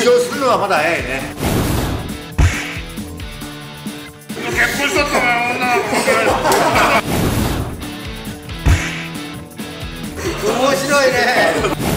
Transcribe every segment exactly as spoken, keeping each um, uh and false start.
張するのはまだ早いね。 結婚しとったな、女の子。 面白いね。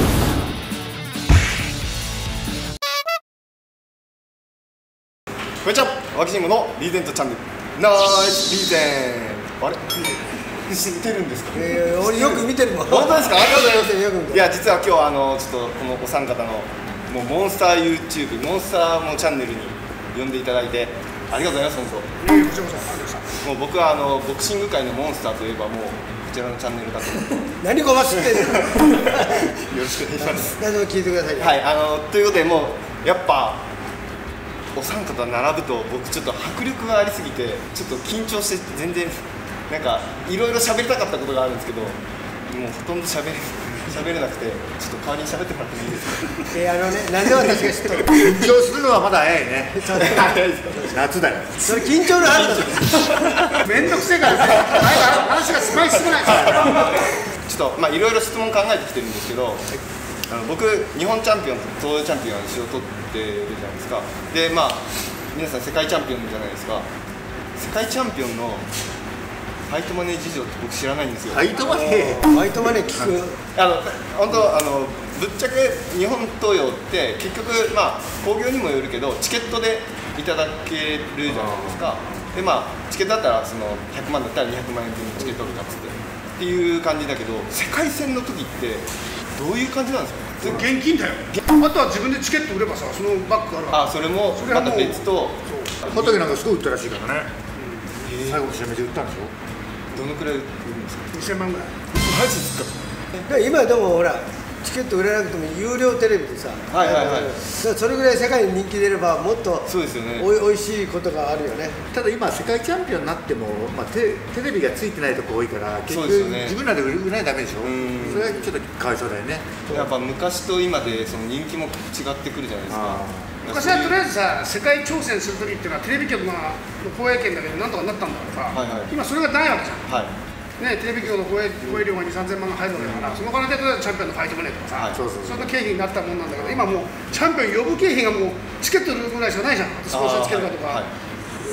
こんにちは、脇チームのリーゼントチャンネル。ナイスリーゼント。あれ知ってるんですか？ えー、俺よく見てるもん。 本当ですか？ありがとうございます。 よく見てる。 いや、実は今日あのちょっとこのお三方のもうモンスター YouTube、モンスターもチャンネルに呼んでいただいてありがとうございます。本当。 えー、こちらこそありがとうございました。 もう僕はあのボクシング界のモンスターといえばもうこちらのチャンネルだと何ごま知ってる。 よろしくお願いします。 何でも聞いてください。 はい、あのということでもうやっぱお三方並ぶと僕ちょっと迫力がありすぎてちょっと緊張して全然なんかいろいろ喋りたかったことがあるんですけどもうほとんど喋れ喋れなくてちょっと代わりに喋ってもらってもいいですか？ えー、あのね、なんで私が知ってる。 緊張するのはまだ早いね。夏だよ。 それ緊張のあるだろ。 めんどくせえからね。話がすごい少ないから。 ちょっとまあいろいろ質問考えてきてるんですけど、あの僕日本チャンピオンと東洋チャンピオンの賞を取ってるじゃないですか。でまあ皆さん世界チャンピオンじゃないですか。世界チャンピオンのファイトマネー事情って僕知らないんですよ。 ファイトマネー。 ファイトマネー聞く。 あの本当あのぶっちゃけ日本東洋って結局まあ興行にもよるけどチケットでいただけるじゃないですか。でまあチケットだったらそのひゃくまんだったらにひゃくまんえん分のチケットが勝つってっていう感じだけど世界戦の時ってどういう感じなんですか？ 現金だよ。あとは自分でチケット売ればさ、そのバッグあるわ。 あそれもまた別と畑なんかすごい売ったらしいからね。最後の試合めっちゃ売ったんでしょ。 どのくらい売るんですか？ にせんまんぐらい。 マジですか？ 今でもほらチケット売れなくても有料テレビでさ、 はいはいはい、 それぐらい世界に人気出ればもっとそうですよね、 おいおいしいことがあるよね。 ただ今世界チャンピオンになっても、まあ、テ, テレビがついてないとこ多いから結局、ね、自分らで売らないとダメでしょ。それはちょっとかわいそうだよね。 やっぱ昔と今でその人気も違ってくるじゃないですか。 昔はとりあえずさ、世界挑戦するときっていうのはテレビ局の放映権だけでなんとかなったんだからさ、はいはい、今それがないわけじゃん。はいね、テレビ局の放映料がに、さんぜんまんが入るわけだから、うん、その金でチャンピオンのファイトマネーとかさ、はい、そうそうそう、そんな経費になったもんなんだけど、今もうチャンピオン呼ぶ経費がもうチケット売るぐらいしかないじゃん。スポンサーつけるかとか、はいはい、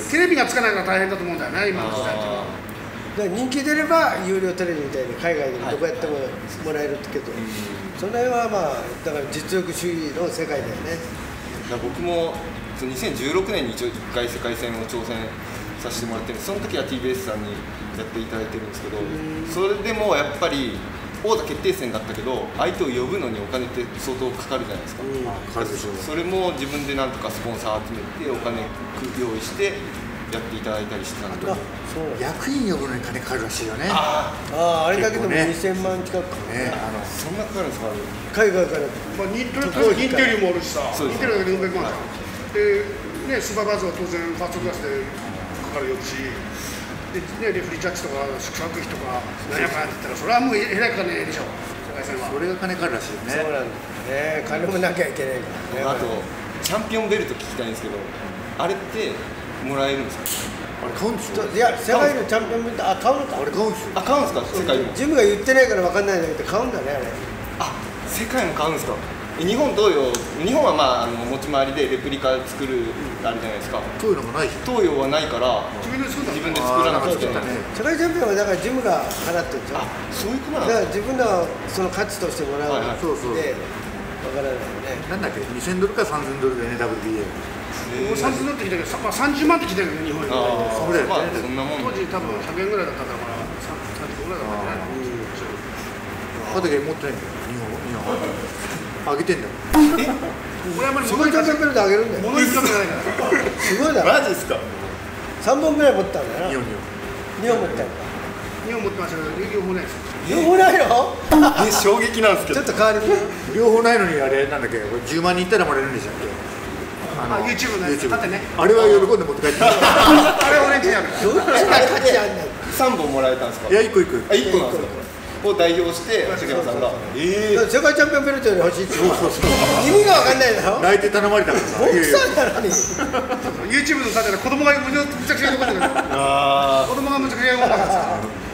テレビがつかないから大変だと思うんだよね、今の時代っていうのは。 だから人気出れば有料テレビみたいに海外でもどこやってももらえるけど、はい、その辺はまあだから実力主義の世界だよね。 だから僕もにせんじゅうろくねんに一応いっかい世界戦を挑戦させてもらってる、その時は ティービーエス さんにやっていただいてるんですけど、それでもやっぱり王座決定戦だったけど相手を呼ぶのにお金って相当かかるじゃないですか。うん、それも自分でなんとかスポンサー集めてお金用意してやっていただいたりしてたので、 役員呼ぶのに金かかるらしいよね。 ああ、あれだけでもにせんまん近くかね。 あのそんなかかるんですか？ 海外から、 まあ、ニンテリもあるしさ、ニンテリだけでよんひゃくまんじゃん。でね、スーパーバーズは当然ファーストクラスでかかるよし、でね、レフリージャッジとか宿泊費とか何やかんやって言ったらそれはもうえらい金でしょ、世界戦は。 それが金かかるらしいよね。 そうなんだね、金もなきゃいけないからね。 あとチャンピオンベルト聞きたいんですけど、あれってもらえるんですか？ あれ買うんですよ。 いや、世界のチャンピオンベルト、あ、買うのか。 あれ買うんですよ。 あ、買うんですか？世界も。 ジムが言ってないから分かんないんだけど買うんだね、あれ。 あ、世界も買うんですか？日本東洋、日本はまああの持ち回りでレプリカ作るあれじゃないですか。 東洋もないし。 東洋はないから自分で作らなくて。 世界チャンピオンはだからジムが払ってるでしょ。 あ、そういうことなんですか。 だから自分のその価値としてもらうので分からないよね。 なんだっけ、にせんドルかさんぜんドルでね、ダブリュービーエー。 さんぜんドルってきたけど、まあさんじゅうまんってきてるよね、日本に。 そうだよね。 そんなもん。 当時多分ひゃくえんぐらいだったからさんじゅうごぐらいだったんじゃないの。 畑持ってないんだよ。日本日本あげてんだよ。 え、これあんまりすごいチャンピオンベルトあげるんだよ。 物に興味ないから。 すごいだろ。 マジですか？ さんぼんぐらい持ったんだよな。 日本にほん持ったんだ。 にほん持ってましたけど両方ないですよ。 両方ないの？ え、衝撃なんですけど。 ちょっと変わり目。 両方ないのにあれなんだっけ、じゅうまんにんいったらもらえるんでしたっけ？ あ、YouTube のやつ。だってね。 あれは喜んで持って帰ってきた。 あれオレンジやる。 どっちが価値あんねん。 さんぼんもらえたんですか？ いや、いっこいっこ。 あ、いっこなんですか？を代表して竹山さんがええ世界チャンピオンベルトより欲しいって。そうそうそう。意味がわかんないだろ。 泣いて頼まれたからさ。 ボクサーなのに。 YouTube のさで子供がむちゃくちゃ喜んでる。ああ。子供がむちゃくちゃ喜んだからさ。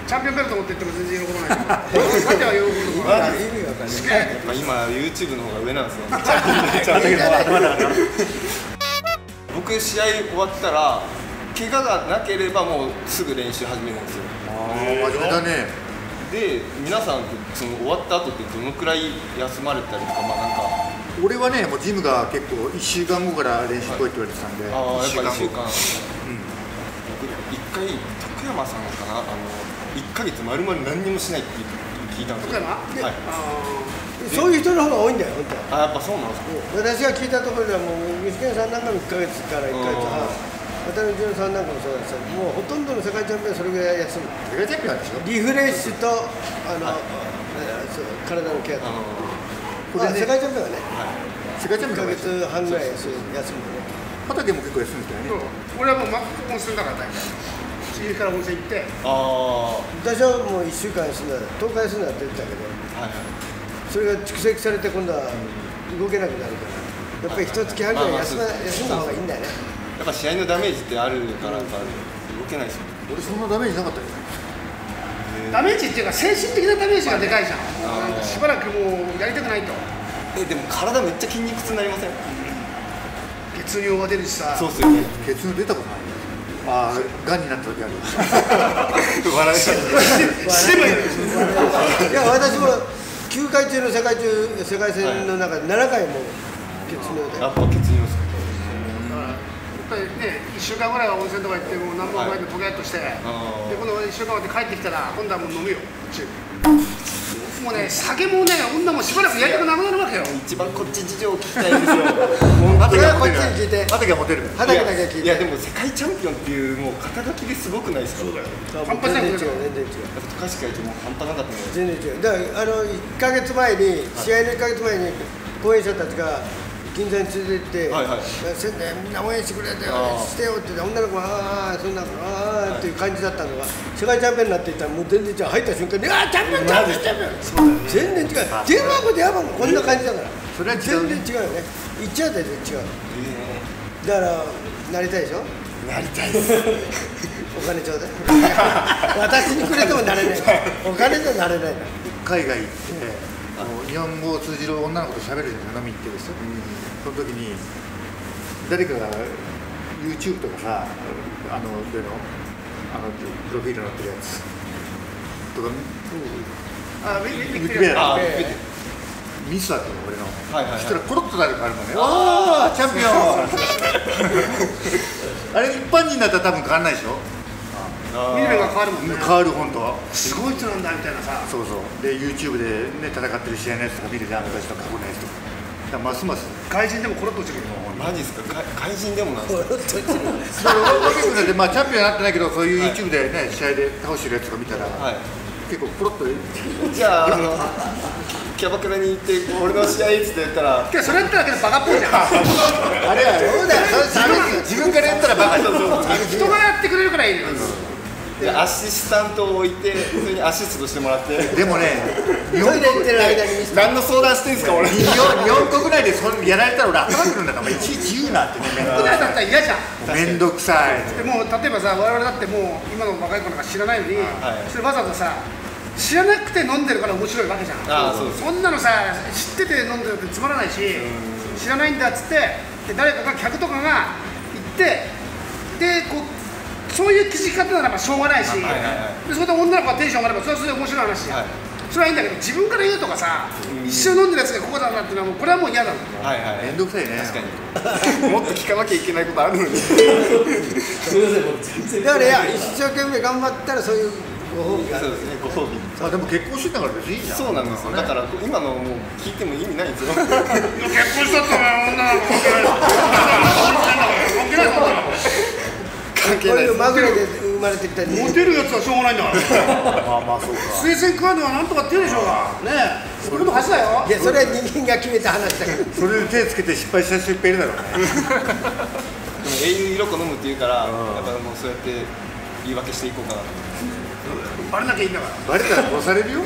チャンピオンベルト持ってっても全然喜ばないけどさては喜ぶところが意味わかんない。 やっぱ今 YouTube の方が上なんですよ僕試合終わったら怪我がなければもうすぐ練習始めるんですよ。 ああ真面目だね。 で皆さんその終わった後ってどのくらい休まれたりとか、まあなんか俺はねもうジムが結構いっしゅうかんごから練習来いって言われてたんで、 ああやっぱりいっしゅうかん、 うん、 僕一回徳山さんかな、あのいっかげつ丸々何にもしないって聞いたんですよ。 徳山、はい、 そういう人の方が多いんだよ本当は。 あやっぱそうなんですか。 私が聞いたところではもう具志堅さんなんかもいっかげつからいっかげつはん、渡辺潤さんなんかもそうですけど、もうほとんどの世界チャンピオンはそれぐらい休む。 世界チャンピオンでしょ。 リフレッシュとあの、はい、そう体のケアと、これ、ね、世界チャンピオンはね、はい、世界チャンピオンはいっかげつはんぐらい休むのね。 畑も結構休んでたよね。 俺はもうマックス温泉だから大体家から温泉行って、 あ私はもういっしゅうかん休んだとおか休んだって言ってたけど、はいはい、それが蓄積されて今度は動けなくなるから、やっぱり一月半ぐらい休んだ方がいいんだよね。 やっぱ試合のダメージってあるからやっぱ動けないですよね。 俺そんなダメージなかったよね。 ダメージっていうか精神的なダメージがでかいじゃん。なんかしばらくもうやりたくないと。 えでも体めっちゃ筋肉痛になりません？ 血尿が出るしさ。 そうっすよね。 血尿出たことない。ああ、がんになった時ある。 笑い死ねばいいのに。 いや私もきゅうかい中の世界中世界戦の中でななかいも血尿で。 やっぱ血尿ですか。 やっぱりね、いっしゅうかんぐらいは温泉とか行ってもう何本前でポケッとして、で今度いっしゅうかんまで帰ってきたら今度はもう飲むよ。もうね酒もね女もしばらくやりたくなくなるわけよ。 一番こっち事情を聞きたいんですよ。 畑がこっちに聞いて。 畑がモテる。 畑だけ聞いて。 いやでも世界チャンピオンっていうもう肩書きですごくないですか。そうだよ。 半端じゃない。全然違う全然違う。 高橋会長も半端なかったね。 全然違う。だからあのいっかげつまえに試合のいっかげつまえに講演者たちが銀座に連れて行って、はいはい、宣伝みんな応援してくれてしてよって言って女の子がああそんなああっていう感じだったのが世界チャンピオンになっていったらもう全然違う。入った瞬間にああチャンピオンチャンピオンチャンピオン。そうだね。全然違う。電話番号電話番号こんな感じだから。それは全然違うよね。言っちゃうと全然違う。だからなりたいでしょ。 なりたいです。 お金ちょうだい。私にくれてもなれない。お金じゃなれない。 海外行って日本語を通じる女の子と喋るじゃん、飲みに行ってですよ。その時に誰かが YouTube とかさ、あのでのあのプロフィール載ってるやつとか、 あ、ウィキペディアミスだったの俺の。そしたらコロッと誰かあるのね。ああチャンピオン。あれ一般人だったら多分変わんないでしょ。 見る目が変わるもんね。 変わる本当。 すごい人なんだみたいなさ。 そうそう。で YouTube でね戦ってる試合のやつとか見るじゃん、昔とか過去のやつとか。だからますます外人でもコロッと落ちるよ。 マジですか。外人でもなんですか。 コロッと落ちる。 だから俺まあチャンピオンになってないけどそういう YouTube でね試合で倒してるやつとか見たら結構コロッと。 じゃああのキャバクラに行って俺の試合いつって言ったら。 それやったらけどバカっぽいじゃん。 あれはそうだよ。自分からやったらバカ。 人がやってくれるからいいのよ。 でアシスタントを置いてそれにアシストしてもらって。 でもね日本国で何の相談してんすか俺。 日本国内でそれやられたら俺頭くるんだからいちいち言うなってね。 国内だったら嫌じゃん。 面倒くさい。 でも例えばさ我々だってもう今の若い子なんか知らないのに、それわざわざさ知らなくて飲んでるから面白いわけじゃん。あそうそんなのさ知ってて飲んでるってつまらないし、知らないんだっつってで誰かが客とかが行ってでこうそういう気づき方ならばしょうがないし、でそれで女の子がテンション上がればそれはそれで面白い話じゃん。それはいいんだけど自分から言うとかさ、一緒に飲んでるやつがここだなっていうのはもうこれはもう嫌だ。 はいはい。 面倒くさいね。 確かに。もっと聞かなきゃいけないことあるのに。 だからいや一生懸命頑張ったらそういうご褒美がある。 そうですね、ご褒美。 あでも結婚してたから別にいいじゃん。 そうなんですよ。だから今のもう聞いても意味ないんですよ。 結婚したって女の子関係ない。関係ないそんなの。 関係ないです。 まぐれで生まれてきたりモテるやつはしょうがないんだから。 まあまあそうか。 推薦カードはなんとかって言うでしょうが。ねえ。それの話だよ。 いやそれは人間が決めた話だから。 それで手つけて失敗した人いっぱいいるだろうね。 でも永遠に色粉飲むって言うから、やっぱもうそうやって言い訳していこうかな。 バレなきゃいいんだから。 バレたら殺されるよ。ね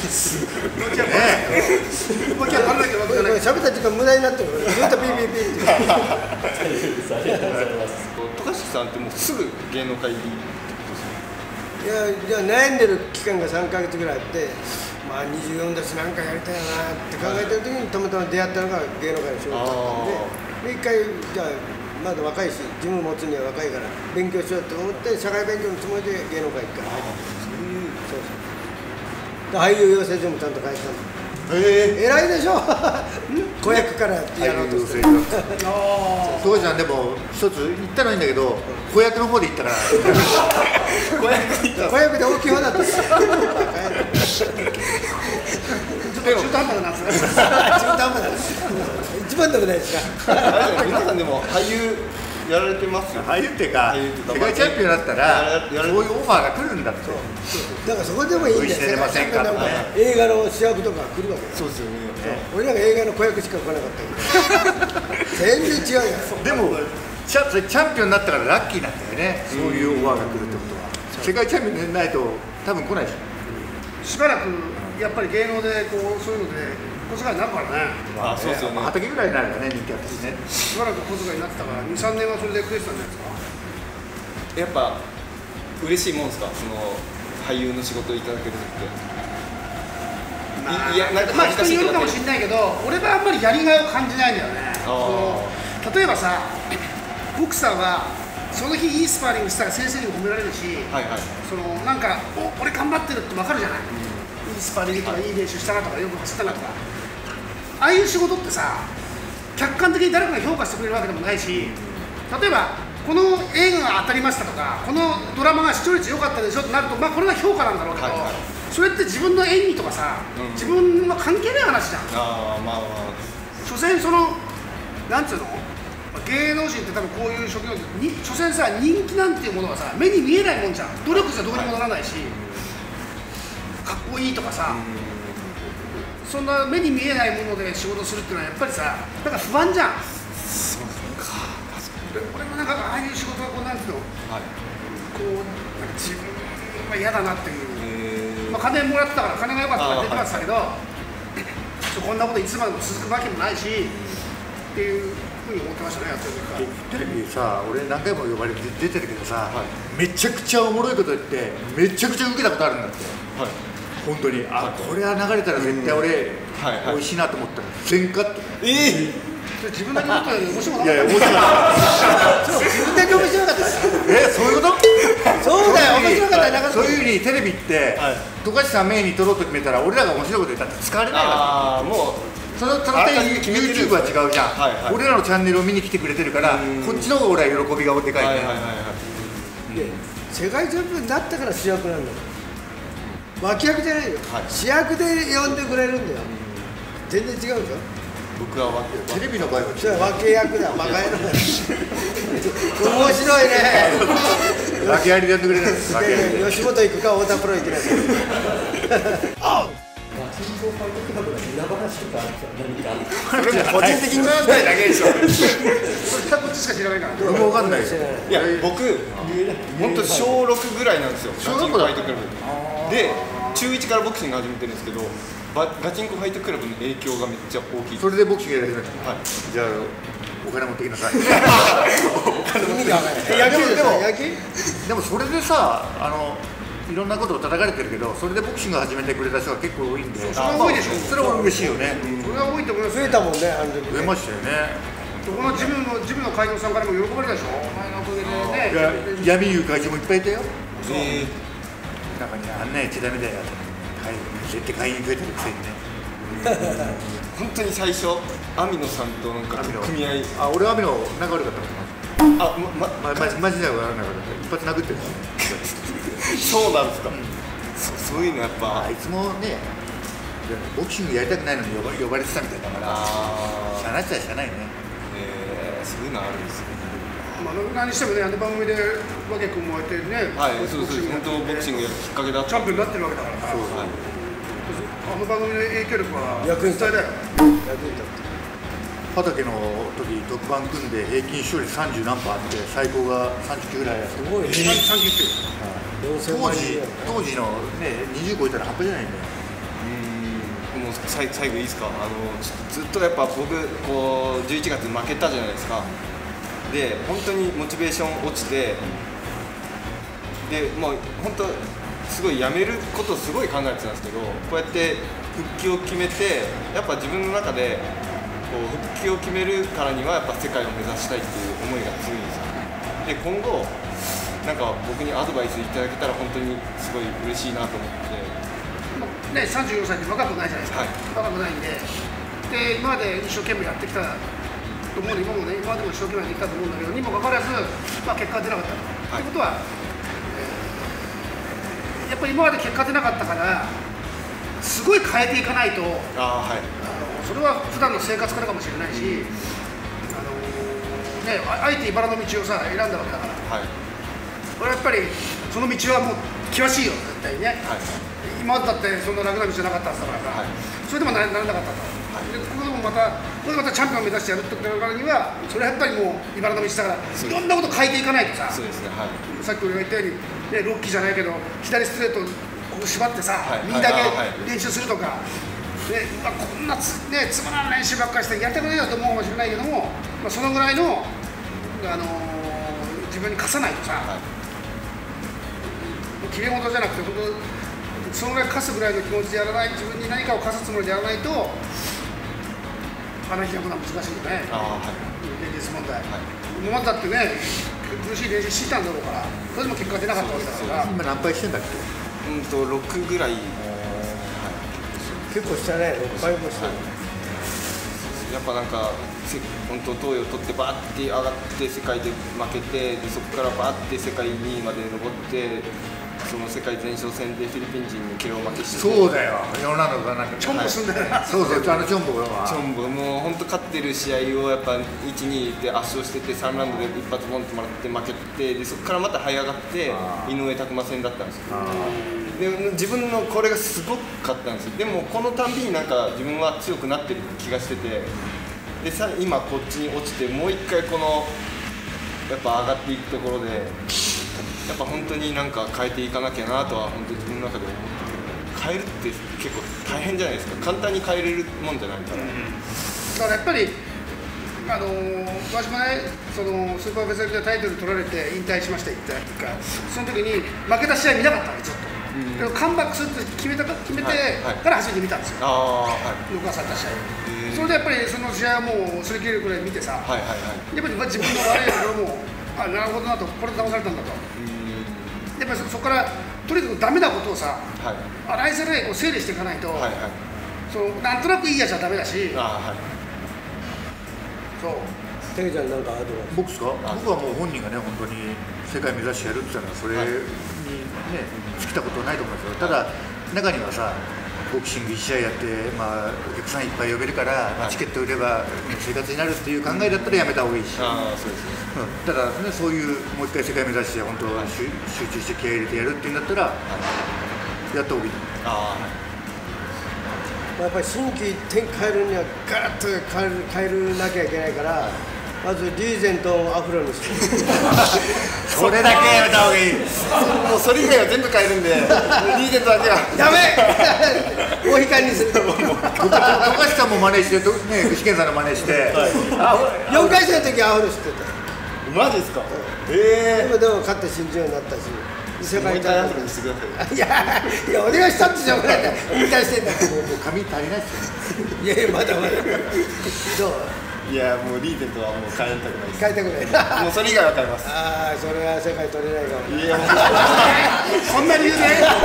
え。もう一回バレなきゃわけじゃない。 喋った時間無駄になってる。ずっとピーピーピーって。 高橋さんってもうすぐ芸能界入りってことですね。 いやじゃあ悩んでる期間がさんかげつぐらいあって、まあ、にじゅうよんだしなんかやりたいなって考えてる時にたまたま出会ったのが芸能界の仕事だったんで、で一回じゃあまだ若いし自分持つには若いから勉強しようと思って社会勉強のつもりで芸能界から入ったんです。そうそう俳優養成所もちゃんと書いてたの。えー、偉いでしょ子役からやってやろうとしてる当時はでも一つ言ったらいいんだけど子役の方で行ったから子役行った子役で大きい方だった中途半端な中途半端だ一番でもないですか皆さんでも俳優やられてますよ。 俳優っていうか世界チャンピオンだったらそういうオファーが来るんだって。 だからそこでもいいんだよ。世界チャンピオンなんか映画の主役とか来るわけ。 そうですよね。 俺らが映画の子役しか来なかったけど全然違うよ。 でもチャチャンピオンになったからラッキーなんだよね。そういうオファーが来るってことは世界チャンピオンにならないと多分来ないでしょ。 しばらくやっぱり芸能でこうそういうので小遣いになるからね。 あ、そうですよね。 畑ぐらいになるよね、人気あったしね。 しばらく小遣いになってたからに、さんねんはそれで食えてたんじゃないですか。 やっぱ嬉しいもんですか、その俳優の仕事をいただけるって。 まあ、いやなんかまあ人によるかもしれないけど、俺はあんまりやりがいを感じないんだよね。その例えばさ、ボクサーはその日いいスパーリングしたら先生にも褒められるし、はいはい、そのなんかお俺頑張ってるって分かるじゃない。うん、いいスパーリングとかいい練習したなとかよく走ったなとか。ああいう仕事ってさ、客観的に誰かが評価してくれるわけでもないし、例えばこの映画が当たりましたとか、このドラマが視聴率良かったでしょってなると、まあこれが評価なんだろうけど、はいはい、それって自分の演技とかさ、うん、自分の関係ない話じゃん。あー、まあまあ、所詮そのなんつうの、芸能人って多分こういう職業に所詮さ、人気なんていうものはさ、目に見えないもんじゃん。努力じゃどうにもならないし、かっこいいとかさ、うん、そんな目に見えないもので仕事するっていうのはやっぱりさ、なんか不安じゃん。そうですね。俺もなんかああいう仕事がこうなんていうの、はい、こうなんか自分は嫌だなっていう、まあ、金もらってたから金が良かったから出てましたけど、はい、こんなこといつまでも続くわけもないしっていうふうに思ってましたね、やってる時から。 テレビでさ、俺何回も呼ばれて出てるけどさ、はい、めちゃくちゃおもろいこと言ってめちゃくちゃ受けたことあるんだって、はい、本当に。あ、これは流れたら絶対俺美味しいなと思ったら全カット。えー自分だけ思ったより面白かった。 いやいや面白かった。 そう、自分だけ面白かった。 え、そういうこと？ そうだよ、面白かった。 そういうふうにテレビって十勝さんメインに撮ろうと決めたら俺らが面白いこと言ったって使われないわけ。ああ、もうそのその点 YouTube は違うじゃん。はいはい、俺らのチャンネルを見に来てくれてるからこっちの方が俺は喜びがでかいね。 世界チャンピオンになったから主役なんだよ。脇役じゃないよ。はい、主役で呼んでくれるんだよ。全然違うでしょ。 僕はテレビの場合は違う、脇役だ、バカ野郎だ。面白いね。 訳ありでやってくれるんです。 吉本行くか、太田プロ行けない。 ガチンコファイトクラブの裏話とか何か。 それも個人的に話したいだけでしょ。 それこっちしか知らないから。 僕もわかんないよ。 いや、僕本当小六ぐらいなんですよ。ガチンコファイトクラブで中一からボクシング始めてるんですけど。ガチンコファイトクラブの影響がめっちゃ大きい。 それでボクシングやり始めた。はい。じゃあお金持ってきなさい。 野球でも野球？ でもそれでさ、あのいろんなことを叩かれてるけど、それでボクシング始めてくれた人が結構多いんで。 それは多いでしょ。 それは嬉しいよね。 それは多いと思います。 増えたもんね、あの時。 増えましたよね。 このジムのジムの会長さんからも喜ばれたでしょ。お前のおかげでね。 闇言う会長もいっぱいいたよ。そう。中にあんなやっちゃダメだよ。はい。絶対会員増えてるくせにね。 本当に最初、網野さんとなんか組合。 あ、俺は網野仲悪かったもんな。あ、ま、ま、ま、マジで悪かった。一発殴ってる。 そうなんですか。そ、そういうのやっぱ。 あいつもね、ボクシングやりたくないのに呼ば、呼ばれてたみたいだから。しゃあないっちゃしゃあないね。 ええ、そういうのあるんですね。 まあ、何してもね、あの番組で和気君もやってね。 はい、そうそう、本当ボクシングやるきっかけだった。 チャンピオンになってるわけだから。そうはい。あの番組の影響力は役に立だよ。 役に立って。 畑の時特番組んで平均視聴率さんじゅう何パーあって最高がさんじゅうきゅうぐらいやった。すごいね。 さんじゅうきゅう。 当時当時のねにじゅう超えたら半端じゃないんだよ。 うん。もう最最後いいですか。あのずっとやっぱ僕こうじゅういちがつ負けたじゃないですか。で本当にモチベーション落ちてでもう本当すごいやめることをすごい考えてたんですけど、こうやって復帰を決めて、やっぱ自分の中でこう復帰を決めるからにはやっぱ世界を目指したいっていう思いが強いんですよ。で今後なんか僕にアドバイスいただけたら本当にすごい嬉しいなと思って。 ね、さんじゅうよんさいって若くないじゃないですか、はい、若くないんで、で今まで一生懸命やってきたと思うので、今もね、今までも一生懸命やってきたと思うんだけど、にもかかわらず、まあ、結果が出なかったと、はい、ってことは、えー、やっぱり今まで結果出なかったから、すごい変えていかないと、あ、はい、あのそれは普段の生活からかもしれないし、あのね、あえて茨の道をさ選んだわけだから、はい、これはやっぱりその道はもう険しいよ、絶対にね。はい、今までだってそんな楽な道じゃなかったはずだからさ、はい、それでもならなかったと、はい、でここでもまた、ここでまたチャンピオンを目指してやるってからには、それはやっぱりもう、茨の道だから、いろんなこと変えていかないとさ、そうですね、はい、さっき俺が言ったように、ね、ロッキーじゃないけど、左ストレートをこう縛ってさ、はい、右だけ練習するとか、でまあ、こんなつ、ね、つまらない練習ばっかりして、やりたくないよと思うかもしれないけども、まあ、そのぐらいの、あのー、自分に課さないとさ、はい、きれい事じゃなくて、本当そのぐらい課すぐらいの気持ちでやらない、自分に何かを課すつもりでやらないと、花開くのは難しいよね、はい、現実問題、はい、今までだってね、苦しい練習してたんだろうから、それでも結果が出なかったわけだから、 今、何敗してんだっけ？ うんとろくぐらい、はい、 結構したね、ろっぱいもした、はい、 やっぱなんか、本当、東洋取って、バーって上がって、世界で負けて、でそこからバーって世界にいまで上って。その世界前哨戦でフィリピン人にケロ負けして、 そうだよ、世の中がなんかチョンボすんだよ、 はい、そうそう、あのチョンボがチョンボ、もう本当勝ってる試合をやっぱいち、にで圧勝してて、さんラウンドで一発ボンともらって負けて、でそこからまた這い上がって井上拓磨戦だったんですよ。で自分のこれがすごかったんですよ。でもこのたんびになんか自分は強くなってる気がしてて、でさ今こっちに落ちてもう一回このやっぱ上がっていくところで。やっぱ本当になんか変えていかなきゃなとは本当に自分の中で思ってて、変えるって結構大変じゃないですか、簡単に変えれるもんじゃないから、うん、だからやっぱりあのー、私もねそのスーパーフェザー級でタイトル取られて引退しましたって言ったか、その時に負けた試合見なかったのずっと、うん、でもカムバックするって決めた決めてから初めて見たんですよ、はいはい、録画された試合を。それでやっぱりその試合はもう擦り切れるくらい見てさ、はいはいはい、やっぱり自分の悪いところもあなるほどなと、これで騙されたんだと、やっぱり そ, そこからとにかくダメなことをさ、はい、洗いざらいこう整理していかないと、はいはい、そのなんとなくいいやつはダメだし、あ、はい、そうテケちゃんなんかある僕ですか？僕はもう本人がね本当に世界目指してやるって言ったのはそれにね、はい、尽きたことはないと思うんですよ。ただ中にはさボクシングいち試合やって、まあ、お客さんいっぱい呼べるから、はい、チケット売れば生活になるっていう考えだったらやめた方がいいし、うん、あそうですね、うん、ただ、ね、そういうもう一回世界目指して本当、はい、集中して気合い入れてやるっていうんだったら、はい、やった方がいい。あ、 はい、やっぱり心機一転変えるにはガラッと変える変えるなきゃいけないから、まずリーゼントをアフロにしてそれだけやめた方がいい。 もうそれ以外は全部変えるんでリーゼントだけはダメモヒカンにする。 高橋さんも真似して、ね、具志堅さんの真似して、 はい、よんかい戦の時はアフロしてた。 マジですか？ええー、 今でも勝って信じるようになったし、 世界大アフロにしてください。 いやいやお願いしたってじゃないんだ、引退してんだもうもう髪足りないっすよ。 いやいやまだまだどう？ いやもうリーゼントはもう変えたくないです。 変えたくない。 もうそれ以外は変えます。 ああそれは世界取れないかも。 いやそんな理由で。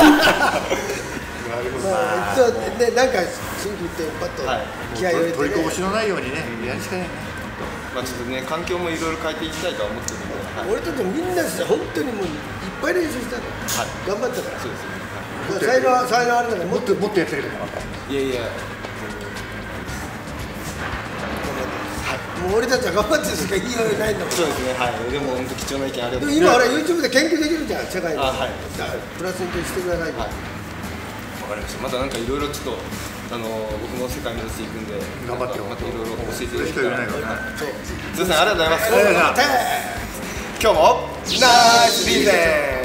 まあ一応ねなんか心機一転パッと気合い入れて、ね、 取りこぼしのないようにね、やるしかないね。 まあちょっとね環境もいろいろ変えていきたいとは思ってるんで、はい、 俺たちみんな本当にもういっぱい練習したの、はい、頑張ったから。そうですね、はい、才能才能あるんだからもっともっとやってるけど。 いやいやもう俺たちは頑張ってるしか言いようがないんだもん。 そうですね、はい、でも本当貴重な意見ありがとうございます。 今俺 YouTube で研究できるじゃん、世界の。あ、はい、プラスにしてください。はい、 わかりました。またなんかいろいろちょっとあの僕も世界目指していくんで、 頑張ってまたいろいろ教えていただけたら。 そう。 すみません、ありがとうございます。今日もナイスリーゼン。